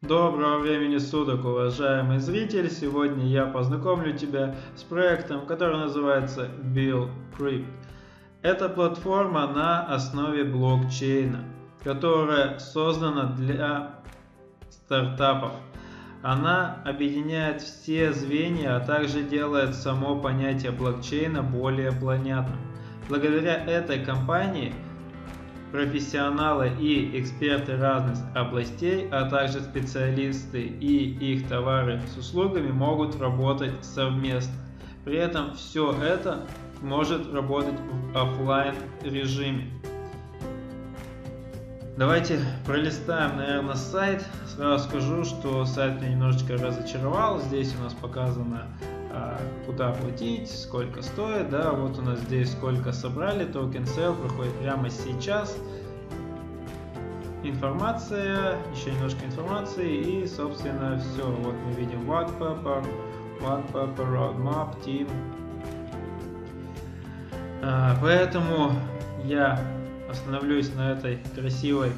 Доброго времени суток, уважаемый зритель! Сегодня я познакомлю тебя с проектом, который называется BillCrypt. Это платформа на основе блокчейна, которая создана для стартапов. Она объединяет все звенья, а также делает само понятие блокчейна более понятным. Благодаря этой компании профессионалы и эксперты разных областей, а также специалисты и их товары с услугами могут работать совместно. При этом все это может работать в офлайн режиме. Давайте пролистаем, наверное, сайт. Сразу скажу, что сайт меня немножечко разочаровал. Здесь у нас показано, куда платить, сколько стоит, да, вот у нас здесь сколько собрали, токен сейл проходит прямо сейчас. Информация, еще немножко информации и, собственно, все. Вот мы видим white paper, roadmap, team. Поэтому я остановлюсь на этой красивой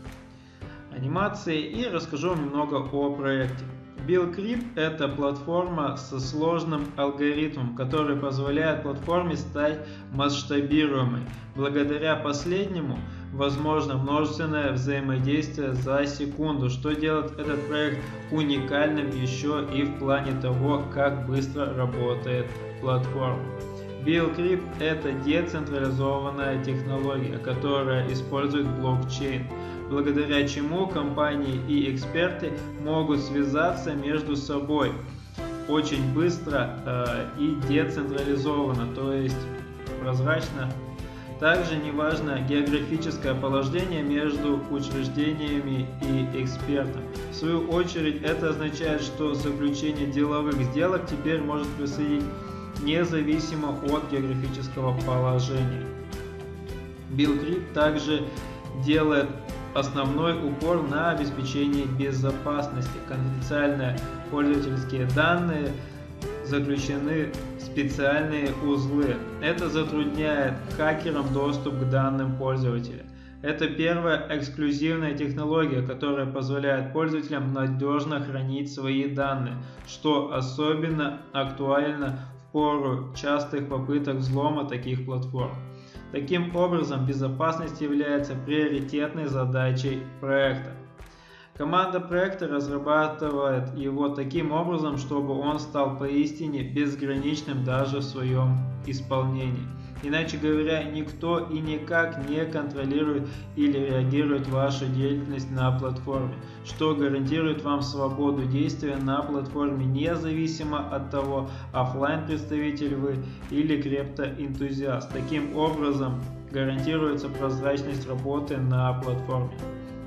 анимации и расскажу вам немного о проекте. BillCrypt – это платформа со сложным алгоритмом, который позволяет платформе стать масштабируемой. Благодаря последнему возможно множественное взаимодействие за секунду, что делает этот проект уникальным еще и в плане того, как быстро работает платформа. BillCrypt – это децентрализованная технология, которая использует блокчейн, благодаря чему компании и эксперты могут связаться между собой очень быстро и децентрализованно, то есть прозрачно. Также не важно географическое положение между учреждениями и экспертом. В свою очередь это означает, что заключение деловых сделок теперь может происходить независимо от географического положения. BillCrypt также делает основной упор на обеспечение безопасности. Конфиденциальные пользовательские данные заключены в специальные узлы. Это затрудняет хакерам доступ к данным пользователя. Это первая эксклюзивная технология, которая позволяет пользователям надежно хранить свои данные, что особенно актуально в пору частых попыток взлома таких платформ. Таким образом, безопасность является приоритетной задачей проекта. Команда проекта разрабатывает его таким образом, чтобы он стал поистине безграничным даже в своем исполнении. Иначе говоря, никто и никак не контролирует или реагирует вашу деятельность на платформе, что гарантирует вам свободу действия на платформе независимо от того, офлайн представитель вы или криптоэнтузиаст. Таким образом гарантируется прозрачность работы на платформе.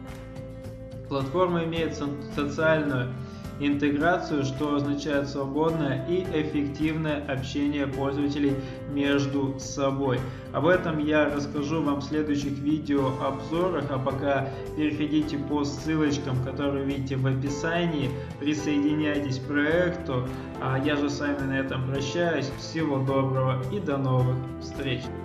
Платформа имеет социальную интеграцию, что означает свободное и эффективное общение пользователей между собой. Об этом я расскажу вам в следующих видеообзорах, а пока переходите по ссылочкам, которые видите в описании, присоединяйтесь к проекту, а я же с вами на этом прощаюсь. Всего доброго и до новых встреч!